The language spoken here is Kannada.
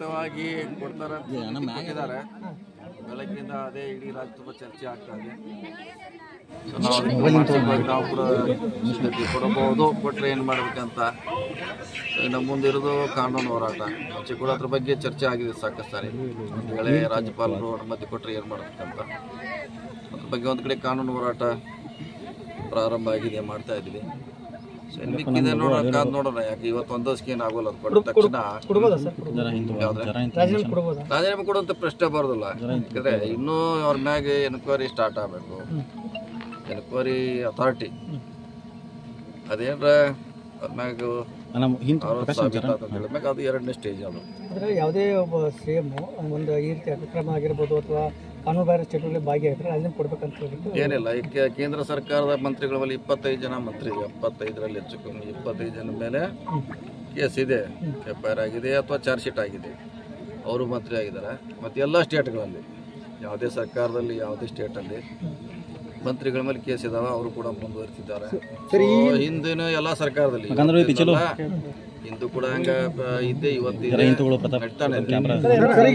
ತ್ವರಿತವಾಗಿ ಕೊಡ್ತಾರೆ ಕೊಟ್ಟಿದ್ದಾರೆ. ಬೆಳಗ್ಗಿಂದ ಅದೇ ಇಡೀ ರಾಜ್ಯ ತುಂಬ ಚರ್ಚೆ ಆಗ್ತಾ ಇದೆ. ನಾವು ಕೂಡ ಸಿದ್ಧತೆ ಕೊಡಬಹುದು, ಕೊಟ್ಟರೆ ಏನು ಮಾಡಬೇಕಂತ. ಇನ್ನು ಮುಂದಿರೋದು ಕಾನೂನು ಹೋರಾಟ. ಮುಂಚೆ ಕೂಡ ಅದ್ರ ಬಗ್ಗೆ ಚರ್ಚೆ ಆಗಿದೆ ಸಾಕಷ್ಟು ಸಾರಿ. ಒಂದು ವೇಳೆ ರಾಜ್ಯಪಾಲರು ಅನುಮತಿ ಕೊಟ್ಟರೆ ಏನು ಮಾಡಬೇಕಂತ ಅದ್ರ ಬಗ್ಗೆ ಒಂದು ಕಡೆ ಕಾನೂನು ಹೋರಾಟ ಪ್ರಾರಂಭ ಆಗಿದೆ, ಮಾಡ್ತಾ ಇದ್ದೀವಿ. ಮಿಕ್ಕಿದೆ ನೋಡೋಣ. ಯಾಕೆ ಇವತ್ತು ಒಂದಷ್ಟು ಏನು ಆಗೋಲ್ಲ, ಅದು ಕೊಟ್ಟ ತಕ್ಷಣ ರಾಜೀನಾಮೆ ಕೊಡುವಂಥ ಪ್ರಶ್ನೆ ಬರೋದಿಲ್ಲ. ಯಾಕಂದರೆ ಇನ್ನೂ ಅವ್ರ ಮ್ಯಾಗೆ ಎನ್ಕ್ವೈರಿ ಸ್ಟಾರ್ಟ್ ಆಗಬೇಕು. ಎನ್ಕ್ವೈರಿ ಅಥಾರಿಟಿ ಅದೇನ್ರ ಅವ್ರ ಮ್ಯಾಗ ಅದು ಎರಡನೇ ಸ್ಟೇಜ್. ಅದು ಅಂದರೆ ಯಾವುದೇ ಒಬ್ಬ CM ಒಂದು ಈ ರೀತಿ ಅಕ್ರಮ ಆಗಿರ್ಬೋದು ಅಥವಾ ಕಾನೂನುಬಾಹಿರ ಚಟುವಟಿಕೆ ಭಾಗಿಯಾಗಿದ್ರೆ ಅದನ್ನ ಕೊಡ್ಬೇಕಂತ ಹೇಳಿದ್ದು ಏನಿಲ್ಲ. ಈಗ ಕೇಂದ್ರ ಸರ್ಕಾರದ ಮಂತ್ರಿಗಳ ಮೇಲೆ 25 ಜನ ಮಂತ್ರಿ, 75ರಲ್ಲಿ ಹೆಚ್ಚು ಕಮ್ಮಿ 25 ಜನ ಮೇಲೆ ಕೇಸ್ ಇದೆ, FIR ಆಗಿದೆ ಅಥವಾ ಚಾರ್ಜ್ ಶೀಟ್ ಆಗಿದೆ. ಅವರು ಮಂತ್ರಿ ಆಗಿದ್ದಾರೆ. ಮತ್ತು ಎಲ್ಲ ಸ್ಟೇಟ್ಗಳಲ್ಲಿ ಯಾವುದೇ ಸರ್ಕಾರದಲ್ಲಿ ಯಾವುದೇ ಸ್ಟೇಟಲ್ಲಿ ಮಂತ್ರಿಗಳ ಮೇಲೆ ಕೇಸ್ ಇದಾವೆ, ಅವರು ಕೂಡ ಮುಂದುವರಿಸಿದ್ದಾರೆ. ಹಿಂದಿನ ಎಲ್ಲ ಸರ್ಕಾರದಲ್ಲಿ ಹಿಂದೂ ಕೂಡ ಹಂಗ ಇದ್ದೇ ಇವತ್ತು ನಡ್ತಾನೆ.